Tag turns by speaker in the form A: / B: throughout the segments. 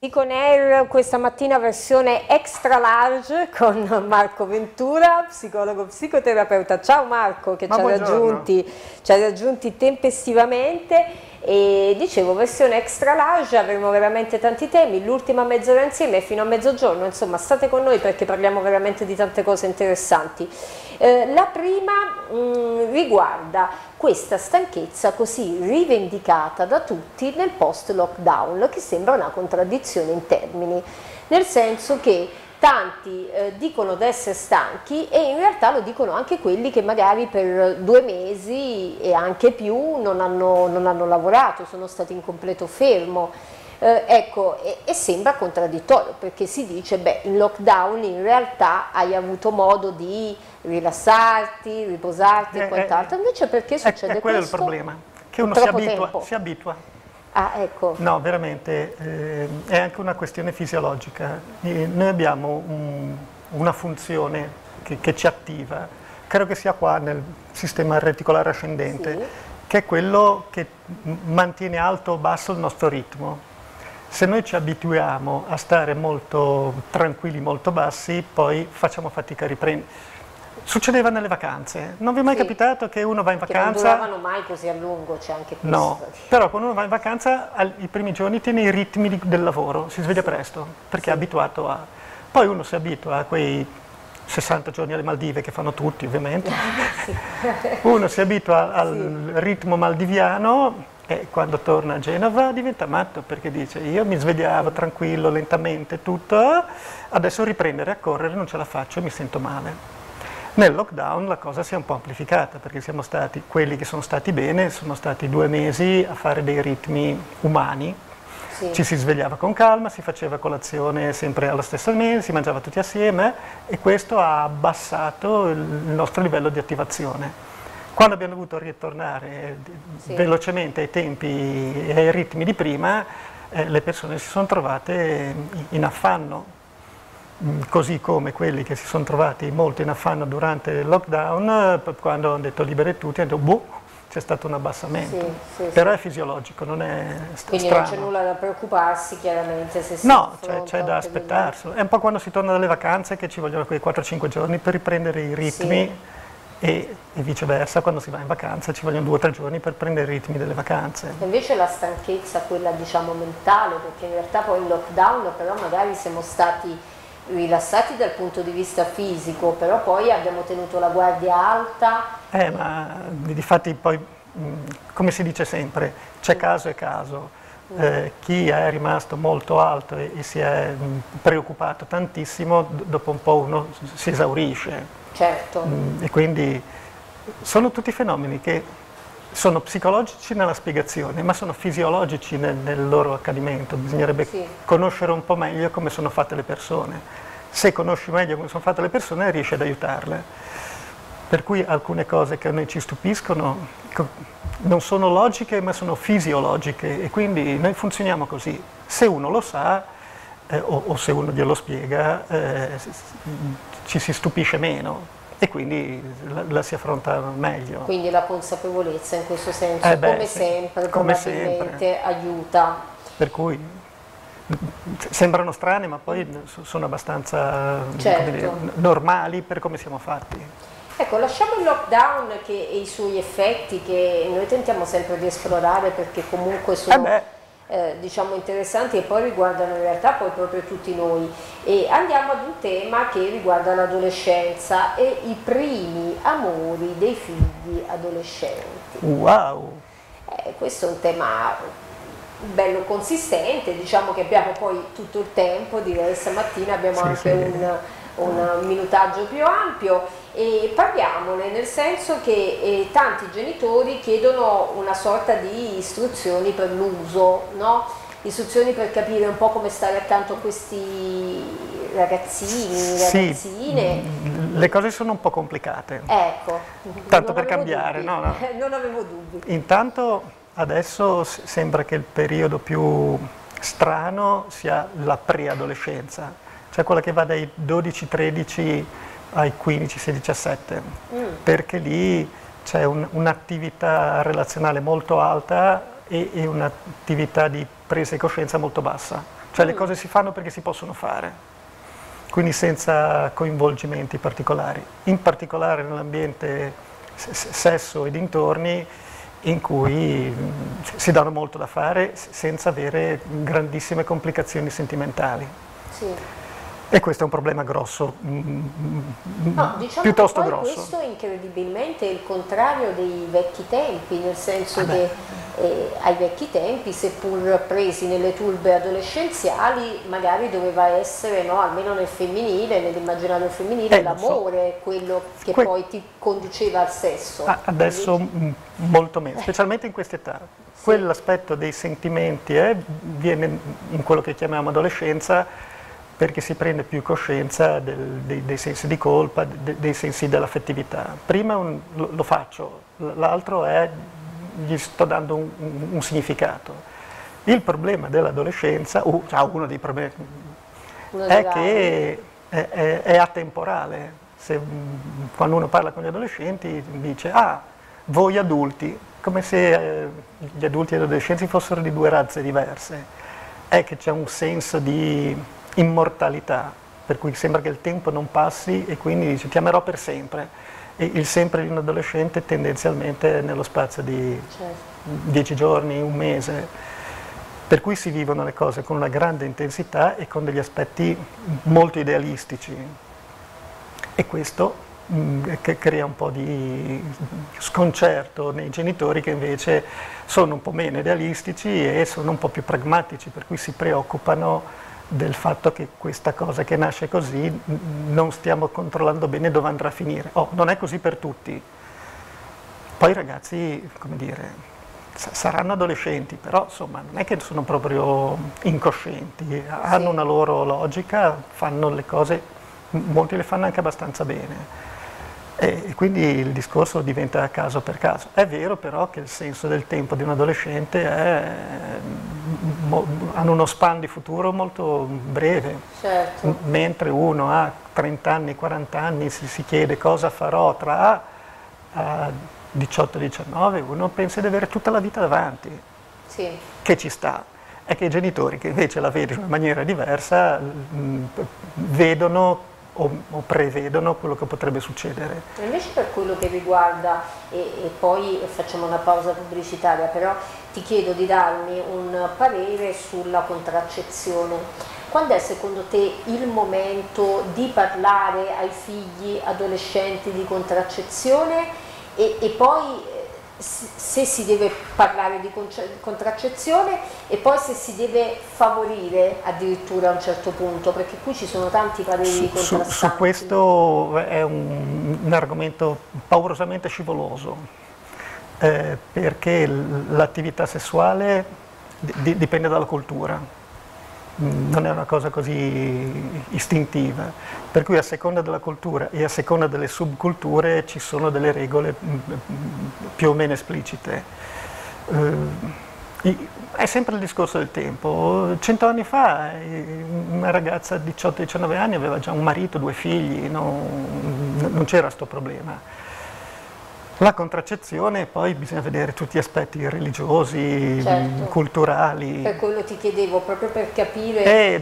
A: Con Air questa mattina versione extra large con Marco Ventura, psicologo psicoterapeuta. Ciao Marco, che ci ha raggiunti tempestivamente. E dicevo, versione extra large, avremo veramente tanti temi, l'ultima mezz'ora insieme fino a mezzogiorno, insomma state con noi perché parliamo veramente di tante cose interessanti. La prima riguarda questa stanchezza così rivendicata da tutti nel post-lockdown, che sembra una contraddizione in termini, nel senso che tanti dicono di essere stanchi e in realtà lo dicono anche quelli che magari per 2 mesi e anche più non hanno lavorato, sono stati in completo fermo. Ecco, e sembra contraddittorio perché si dice, beh, in lockdown in realtà hai avuto modo di rilassarti, riposarti e quant'altro, invece perché succede questo?
B: È quello il problema, che uno si abitua.
A: Ah, ecco.
B: No, veramente, è anche una questione fisiologica. Noi abbiamo una funzione che ci attiva, credo che sia qua nel sistema reticolare ascendente, sì, che è quello che mantiene alto o basso il nostro ritmo. Se noi ci abituiamo a stare molto tranquilli, molto bassi, poi facciamo fatica a riprendere. Succedeva nelle vacanze, non vi è mai capitato che uno va in vacanza?
A: Che non duravano mai così a lungo, c'è anche questo.
B: No, però quando uno va in vacanza i primi giorni tiene i ritmi del lavoro, si sveglia presto, perché è abituato a... Poi uno si abitua a quei 60 giorni alle Maldive, che fanno tutti ovviamente, uno si abitua al ritmo maldiviano e quando torna a Genova diventa matto, perché dice io mi svegliavo tranquillo, lentamente, tutto, adesso riprendere a correre non ce la faccio e mi sento male. Nel lockdown la cosa si è un po' amplificata perché siamo stati, quelli che sono stati bene, sono stati 2 mesi a fare dei ritmi umani, ci si svegliava con calma, si faceva colazione sempre alla stessa mesa, si mangiava tutti assieme e questo ha abbassato il nostro livello di attivazione. Quando abbiamo dovuto ritornare velocemente ai tempi e ai ritmi di prima, le persone si sono trovate in affanno. Così come quelli che si sono trovati molto in affanno durante il lockdown, quando hanno detto liberi tutti, hanno detto boh, c'è stato un abbassamento. Però è fisiologico, non è
A: quindi
B: strano.
A: Non c'è nulla da preoccuparsi chiaramente se si
B: no, c'è da aspettarselo. È un po' quando si torna dalle vacanze che ci vogliono quei 4-5 giorni per riprendere i ritmi e viceversa, quando si va in vacanza ci vogliono 2 o 3 giorni per prendere i ritmi delle vacanze.
A: Invece la stanchezza, quella diciamo mentale, perché in realtà poi in lockdown però magari siamo stati rilassati dal punto di vista fisico, però poi abbiamo tenuto la guardia alta.
B: Ma difatti poi, come si dice sempre, c'è caso e caso. Chi è rimasto molto alto e si è preoccupato tantissimo, dopo un po' uno si esaurisce.
A: Certo.
B: E quindi sono tutti fenomeni che sono psicologici nella spiegazione, ma sono fisiologici nel loro accadimento. Bisognerebbe conoscere un po' meglio come sono fatte le persone. Se conosci meglio come sono fatte le persone, riesci ad aiutarle. Per cui alcune cose che a noi ci stupiscono non sono logiche, ma sono fisiologiche e quindi noi funzioniamo così. Se uno lo sa o se uno glielo spiega, ci si stupisce meno. E quindi la si affronta meglio.
A: Quindi la consapevolezza in questo senso, come sempre, probabilmente aiuta.
B: Per cui sembrano strane, ma poi sono abbastanza come dire, normali per come siamo fatti.
A: Ecco, lasciamo il lockdown e i suoi effetti che noi tentiamo sempre di esplorare perché comunque sono... diciamo interessanti e poi riguardano in realtà poi proprio tutti noi e andiamo ad un tema che riguarda l'adolescenza e i primi amori dei figli adolescenti.
B: Wow!
A: Questo è un tema bello consistente, diciamo che abbiamo poi tutto il tempo, direi stamattina abbiamo un minutaggio più ampio e parliamone, nel senso che tanti genitori chiedono una sorta di istruzioni per l'uso, no? Istruzioni per capire un po' come stare accanto a questi ragazzini, ragazzine.
B: Le cose sono un po' complicate.
A: Ecco.
B: Tanto per cambiare, no?
A: Non avevo dubbi.
B: Intanto adesso sembra che il periodo più strano sia la preadolescenza, cioè quella che va dai 12-13 ai 15-16-17, perché lì c'è un'attività relazionale molto alta e un'attività di presa di coscienza molto bassa. cioè le cose si fanno perché si possono fare, quindi senza coinvolgimenti particolari, in particolare nell'ambiente sesso e dintorni, in cui si danno molto da fare senza avere grandissime complicazioni sentimentali.
A: Sì.
B: E questo è un problema grosso,
A: no, diciamo
B: piuttosto
A: che poi
B: grosso.
A: Questo incredibilmente è il contrario dei vecchi tempi, nel senso che ai vecchi tempi, seppur presi nelle turbe adolescenziali, magari doveva essere, no, almeno nel femminile, nell'immaginario femminile, l'amore, quello che poi ti conduceva al sesso.
B: Adesso molto meno, specialmente in quest'età. Sì. Quell'aspetto dei sentimenti viene in quello che chiamiamo adolescenza, perché si prende più coscienza dei sensi di colpa, dei sensi dell'affettività. Prima lo faccio, l'altro è gli sto dando un significato. Il problema dell'adolescenza, uno dei problemi, è che è atemporale. Quando uno parla con gli adolescenti dice, voi adulti, come se gli adulti e gli adolescenti fossero di due razze diverse. È che c'è un senso di immortalità, per cui sembra che il tempo non passi e quindi dice ti amerò per sempre, e il sempre di un adolescente tendenzialmente è nello spazio di 10 giorni, un mese, per cui si vivono le cose con una grande intensità e con degli aspetti molto idealistici, e questo crea un po' di sconcerto nei genitori che invece sono un po' meno idealistici e sono un po' più pragmatici, per cui si preoccupano del fatto che questa cosa che nasce così non stiamo controllando bene dove andrà a finire. Non è così per tutti. Poi i ragazzi, come dire, saranno adolescenti, però insomma non è che sono proprio incoscienti, hanno una loro logica, fanno le cose, molti le fanno anche abbastanza bene. E quindi il discorso diventa caso per caso. È vero però che il senso del tempo di un adolescente hanno uno span di futuro molto breve,
A: certo.
B: Mentre uno ha 30 anni, 40 anni, si chiede cosa farò tra 18-19, uno pensa di avere tutta la vita davanti,
A: sì.
B: Che ci sta. È che i genitori che invece la vedono in maniera diversa vedono o prevedono quello che potrebbe succedere.
A: Invece per quello che riguarda, e poi facciamo una pausa pubblicitaria, però ti chiedo di darmi un parere sulla contraccezione. Quando è secondo te il momento di parlare ai figli adolescenti di contraccezione e poi se si deve parlare di contraccezione e poi se si deve favorire addirittura a un certo punto, perché qui ci sono tanti pareri contrastanti.
B: Su questo è un argomento paurosamente scivoloso, perché l'attività sessuale dipende dalla cultura. Non è una cosa così istintiva, per cui a seconda della cultura e a seconda delle subculture ci sono delle regole più o meno esplicite. È sempre il discorso del tempo. 100 anni fa una ragazza di 18-19 anni aveva già un marito, 2 figli, non c'era questo problema. La contraccezione, poi bisogna vedere tutti gli aspetti religiosi, certo, culturali.
A: Per quello ti chiedevo, proprio per capire.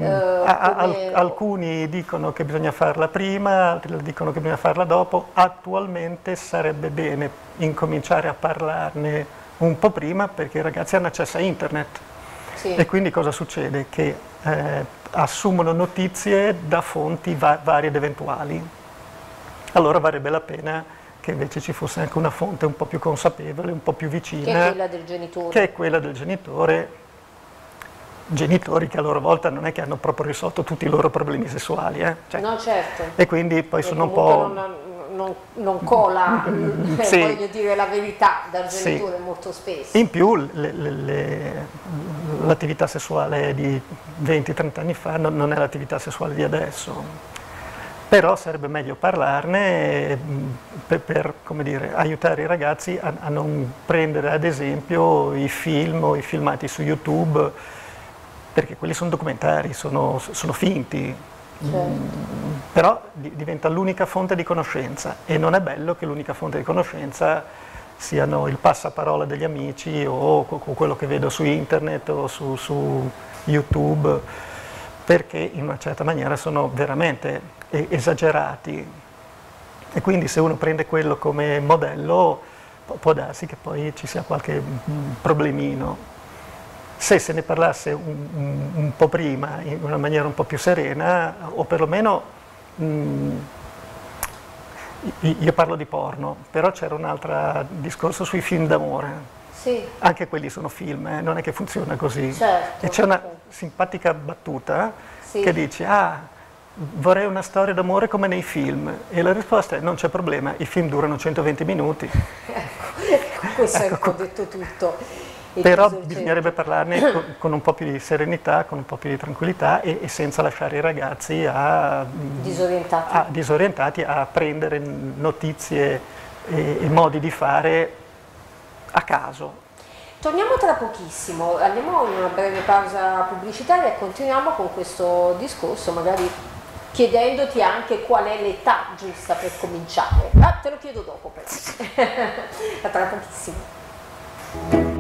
B: Alcuni dicono che bisogna farla prima, altri dicono che bisogna farla dopo. Attualmente sarebbe bene incominciare a parlarne un po' prima, perché i ragazzi hanno accesso a internet.
A: Sì.
B: E quindi cosa succede? Che assumono notizie da fonti varie ed eventuali. Allora varrebbe la pena che invece ci fosse anche una fonte un po' più consapevole, un po' più vicina.
A: Che è quella del genitore.
B: Che è quella del genitore. Genitori che a loro volta non è che hanno proprio risolto tutti i loro problemi sessuali. Cioè,
A: no, certo.
B: E quindi poi sono un po'.
A: Non cola,
B: sì,
A: voglio dire la verità, dal genitore, sì, molto spesso.
B: In più l'attività sessuale di 20-30 anni fa non è l'attività sessuale di adesso. Però sarebbe meglio parlarne per come dire, aiutare i ragazzi a non prendere ad esempio i film o i filmati su YouTube, perché quelli sono documentari, sono finti. Certo. Però diventa l'unica fonte di conoscenza e non è bello che l'unica fonte di conoscenza siano il passaparola degli amici o quello che vedo su internet o YouTube, perché in una certa maniera sono veramente esagerati, e quindi se uno prende quello come modello può darsi che poi ci sia qualche problemino. Se ne parlasse un po' prima, in una maniera un po' più serena, o perlomeno io parlo di porno, però c'era un altro discorso sui film d'amore.
A: Sì.
B: Anche quelli sono film, non è che funziona così.
A: Certo,
B: e c'è una simpatica battuta che dice: vorrei una storia d'amore come nei film, e la risposta è: non c'è problema, i film durano 120 minuti.
A: Ecco, questo è detto tutto.
B: Però bisognerebbe parlarne con un po' più di serenità, con un po' più di tranquillità, e senza lasciare i ragazzi disorientati a prendere notizie e modi di fare a caso.
A: Torniamo tra pochissimo, andiamo in una breve pausa pubblicitaria e continuiamo con questo discorso, magari chiedendoti anche qual è l'età giusta per cominciare. Te lo chiedo dopo però. A tra pochissimo.